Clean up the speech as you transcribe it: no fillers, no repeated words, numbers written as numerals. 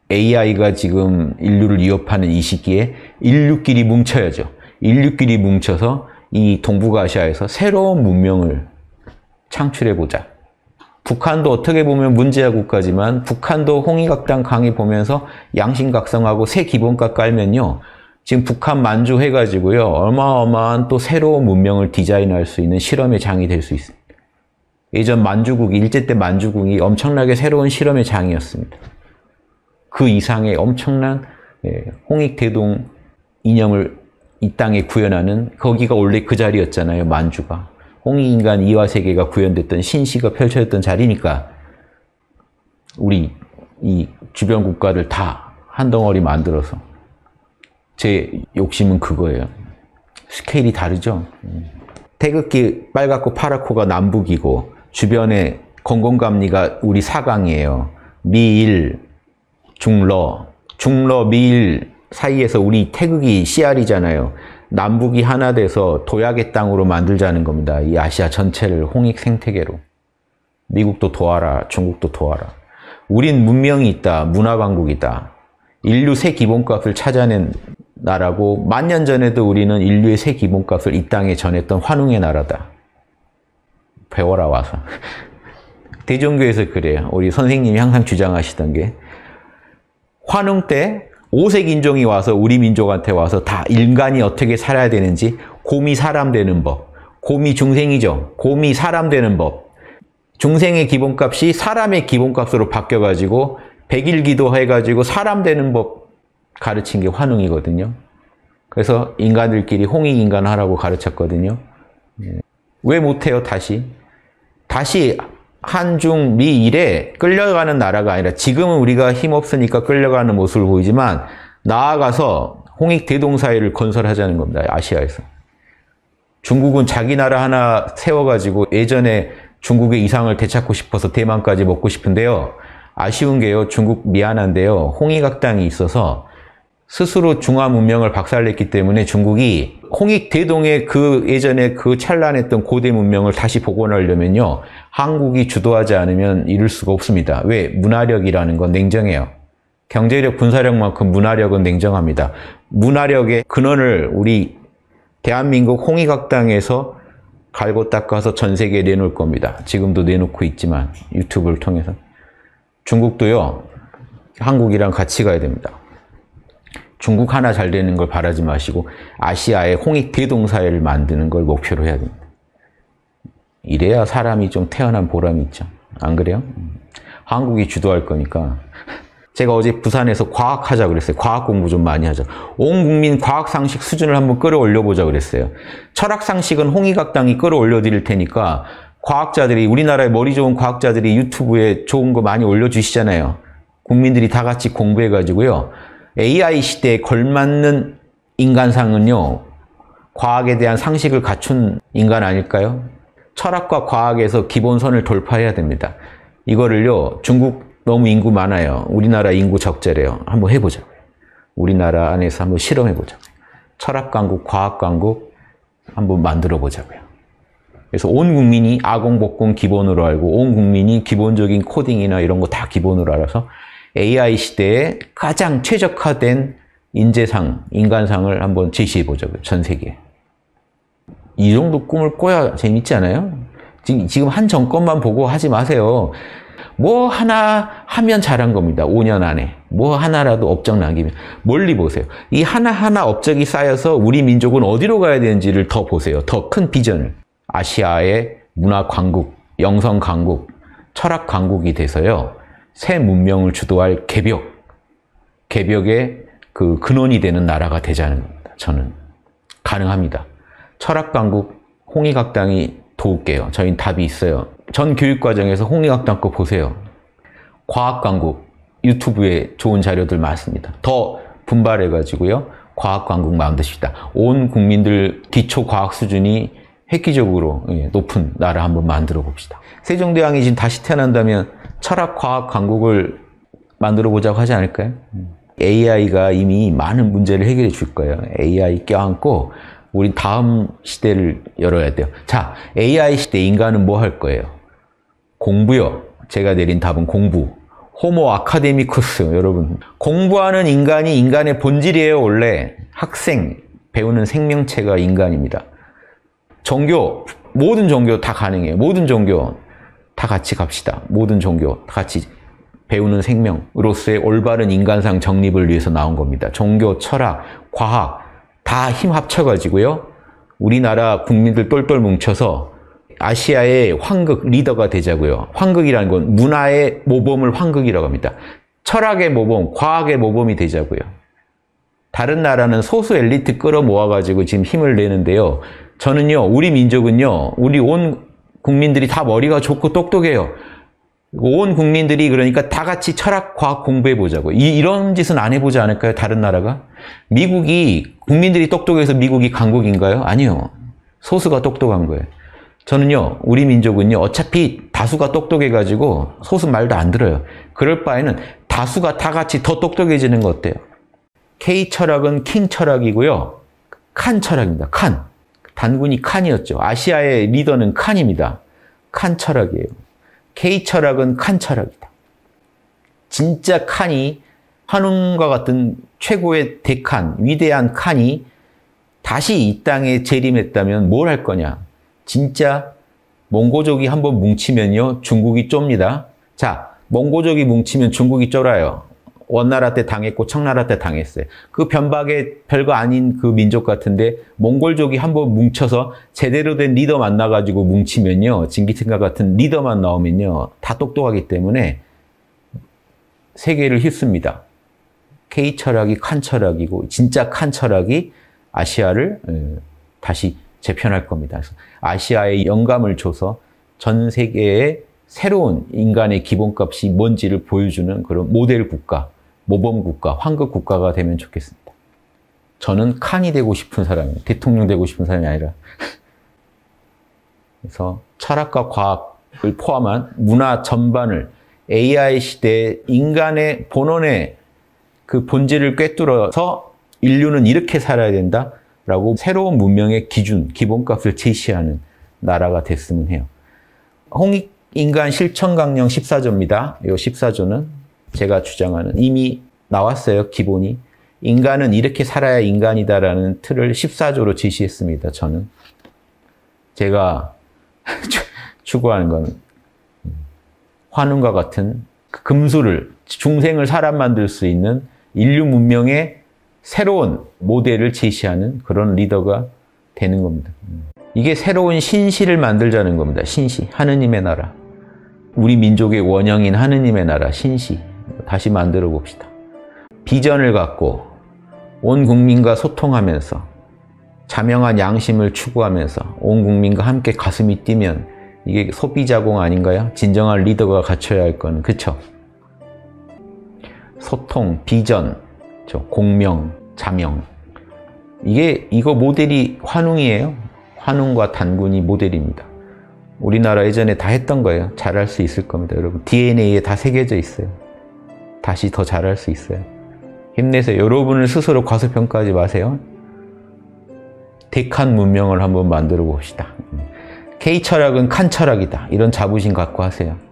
AI가 지금 인류를 위협하는 이 시기에 인류끼리 뭉쳐야죠. 인류끼리 뭉쳐서 이 동북아시아에서 새로운 문명을 창출해보자. 북한도 어떻게 보면 문제아 국가지만 북한도 홍익학당 강의 보면서 양심각성하고 새 기본값 깔면요. 지금 북한 만주해가지고요. 어마어마한 또 새로운 문명을 디자인할 수 있는 실험의 장이 될 수 있습니다. 예전 만주국이, 일제 때 만주국이 엄청나게 새로운 실험의 장이었습니다. 그 이상의 엄청난 홍익대동 이념을 이 땅에 구현하는, 거기가 원래 그 자리였잖아요. 만주가. 홍익인간 이화세계가 구현됐던 신시가 펼쳐졌던 자리니까 우리 이 주변 국가를 다 한 덩어리 만들어서, 제 욕심은 그거예요. 스케일이 다르죠. 태극기 빨갛고 파랗고가 남북이고 주변에 건건감리가 우리 사강이에요. 미일, 중러, 미일 사이에서 우리 태극이 씨알이잖아요. 남북이 하나 돼서 도약의 땅으로 만들자는 겁니다. 이 아시아 전체를 홍익 생태계로. 미국도 도와라, 중국도 도와라. 우린 문명이 있다, 문화강국이다. 인류 새 기본값을 찾아낸 나라고, 만년 전에도 우리는 인류의 새 기본값을 이 땅에 전했던 환웅의 나라다. 배워라 와서. 대종교에서 그래요. 우리 선생님이 항상 주장하시던 게, 환웅 때 5색 인종이 와서 우리 민족한테 와서 다 인간이 어떻게 살아야 되는지, 곰이 사람 되는 법, 곰이 중생이죠. 곰이 사람 되는 법, 중생의 기본값이 사람의 기본값으로 바뀌어가지고 100일 기도해가지고 사람 되는 법 가르친 게 환웅이거든요. 그래서 인간들끼리 홍익인간 하라고 가르쳤거든요. 왜 못해요, 다시? 다시 한중 미일에 끌려가는 나라가 아니라, 지금은 우리가 힘없으니까 끌려가는 모습을 보이지만 나아가서 홍익 대동사회를 건설하자는 겁니다. 아시아에서. 중국은 자기 나라 하나 세워가지고 예전에 중국의 이상을 되찾고 싶어서 대만까지 먹고 싶은데요. 아쉬운 게요, 중국 미안한데요, 홍익학당이 있어서 스스로 중화 문명을 박살냈기 때문에 중국이 홍익 대동의 그 예전에 그 찬란했던 고대 문명을 다시 복원하려면요, 한국이 주도하지 않으면 이룰 수가 없습니다. 왜? 문화력이라는 건 냉정해요. 경제력, 군사력만큼 문화력은 냉정합니다. 문화력의 근원을 우리 대한민국 홍익학당에서 갈고 닦아서 전 세계에 내놓을 겁니다. 지금도 내놓고 있지만 유튜브를 통해서. 중국도요, 한국이랑 같이 가야 됩니다. 중국 하나 잘 되는 걸 바라지 마시고 아시아의 홍익 대동사회를 만드는 걸 목표로 해야 됩니다. 이래야 사람이 좀 태어난 보람이 있죠. 안 그래요? 한국이 주도할 거니까. 제가 어제 부산에서 과학하자 그랬어요. 과학 공부 좀 많이 하자. 온 국민 과학상식 수준을 한번 끌어올려 보자 그랬어요. 철학상식은 홍익학당이 끌어올려 드릴 테니까, 과학자들이, 우리나라의 머리 좋은 과학자들이 유튜브에 좋은 거 많이 올려주시잖아요. 국민들이 다 같이 공부해가지고요. AI 시대에 걸맞는 인간상은요, 과학에 대한 상식을 갖춘 인간 아닐까요? 철학과 과학에서 기본선을 돌파해야 됩니다. 이거를요, 중국 너무 인구 많아요. 우리나라 인구 적절해요. 한번 해보자고요. 우리나라 안에서 한번 실험해보자고요. 철학강국, 과학강국 한번 만들어보자고요. 그래서 온 국민이 아공복공 기본으로 알고, 온 국민이 기본적인 코딩이나 이런 거 다 기본으로 알아서 AI 시대에 가장 최적화된 인재상, 인간상을 한번 제시해보자고요. 전 세계에. 이 정도 꿈을 꿔야 재밌지 않아요? 지금 한 정권만 보고 하지 마세요. 뭐 하나 하면 잘한 겁니다. 5년 안에. 뭐 하나라도 업적 남기면. 멀리 보세요. 이 하나하나 업적이 쌓여서 우리 민족은 어디로 가야 되는지를 더 보세요. 더 큰 비전을. 아시아의 문화 강국, 영성 강국, 철학 강국이 돼서요, 새 문명을 주도할 개벽의 그 근원이 되는 나라가 되자는 겁니다. 저는 가능합니다. 철학 강국, 홍익학당이 도울게요. 저희는 답이 있어요. 전 교육과정에서 홍익학당 거 보세요. 과학 강국, 유튜브에 좋은 자료들 많습니다. 더 분발해가지고요, 과학 강국 만드십시다. 온 국민들 기초 과학 수준이 획기적으로 높은 나라 한번 만들어 봅시다. 세종대왕이 지금 다시 태어난다면 철학 과학 강국을 만들어 보자고 하지 않을까요? AI가 이미 많은 문제를 해결해 줄 거예요. AI 껴안고 우리 다음 시대를 열어야 돼요. 자, AI 시대 인간은 뭐 할 거예요? 공부요. 제가 내린 답은 공부. 호모 아카데미쿠스, 여러분. 공부하는 인간이 인간의 본질이에요, 원래. 학생, 배우는 생명체가 인간입니다. 종교, 모든 종교 다 가능해요. 모든 종교 다 같이 갑시다. 모든 종교 다 같이 배우는 생명으로서의 올바른 인간상 정립을 위해서 나온 겁니다. 종교, 철학, 과학 다 힘 합쳐가지고요. 우리나라 국민들 똘똘 뭉쳐서 아시아의 황극 리더가 되자고요. 황극이라는 건 문화의 모범을 황극이라고 합니다. 철학의 모범, 과학의 모범이 되자고요. 다른 나라는 소수 엘리트 끌어모아가지고 지금 힘을 내는데요. 저는요, 우리 민족은요, 우리 온 국민들이 다 머리가 좋고 똑똑해요. 온 국민들이 그러니까 다 같이 철학, 과학 공부해보자고. 이런 짓은 안 해보지 않을까요? 다른 나라가? 미국이, 국민들이 똑똑해서 미국이 강국인가요? 아니요. 소수가 똑똑한 거예요. 저는요, 우리 민족은요, 어차피 다수가 똑똑해가지고 소수 말도 안 들어요. 그럴 바에는 다수가 다 같이 더 똑똑해지는 거 어때요? K 철학은 킹 철학이고요. 칸 철학입니다. 칸. 단군이 칸이었죠. 아시아의 리더는 칸입니다. 칸 철학이에요. K 철학은 칸 철학이다. 진짜 칸이, 환웅과 같은 최고의 대칸, 위대한 칸이 다시 이 땅에 재림했다면 뭘 할 거냐? 진짜 몽고족이 한번 뭉치면요, 중국이 좁니다. 자, 몽고족이 뭉치면 중국이 쫄아요. 원나라 때 당했고 청나라 때 당했어요. 그 변박의 별거 아닌 그 민족 같은데 몽골족이 한번 뭉쳐서 제대로 된 리더 만나가지고 뭉치면요, 징기스칸 같은 리더만 나오면요, 다 똑똑하기 때문에 세계를 휩습니다. K 철학이 칸 철학이고 진짜 칸 철학이 아시아를 다시 재편할 겁니다. 그래서 아시아에 영감을 줘서 전 세계에 새로운 인간의 기본값이 뭔지를 보여주는 그런 모델 국가, 모범 국가, 황급 국가가 되면 좋겠습니다. 저는 칸이 되고 싶은 사람이에요. 대통령 되고 싶은 사람이 아니라. 그래서 철학과 과학을 포함한 문화 전반을 AI 시대에 인간의 본원의 그 본질을 꿰뚫어서 인류는 이렇게 살아야 된다라고 새로운 문명의 기준, 기본값을 제시하는 나라가 됐으면 해요. 홍익인간 실천강령 14조입니다. 이 14조는 제가 주장하는, 이미 나왔어요, 기본이. 인간은 이렇게 살아야 인간이다라는 틀을 14조로 제시했습니다, 저는. 제가 추구하는 건 환웅과 같은 금수를, 중생을 사람 만들 수 있는 인류 문명의 새로운 모델을 제시하는 그런 리더가 되는 겁니다. 이게 새로운 신시를 만들자는 겁니다. 신시, 하느님의 나라. 우리 민족의 원형인 하느님의 나라, 신시. 다시 만들어 봅시다. 비전을 갖고 온 국민과 소통하면서 자명한 양심을 추구하면서 온 국민과 함께 가슴이 뛰면 이게 소비자공 아닌가요? 진정한 리더가 갖춰야 할 건, 그쵸? 소통, 비전, 공명, 자명. 이거 모델이 환웅이에요. 환웅과 단군이 모델입니다. 우리나라 예전에 다 했던 거예요. 잘할 수 있을 겁니다, 여러분. DNA에 다 새겨져 있어요. 다시 더 잘할 수 있어요. 힘내세요. 여러분을 스스로 과소평가하지 마세요. 대칸 문명을 한번 만들어 봅시다. K 철학은 칸 철학이다. 이런 자부심 갖고 하세요.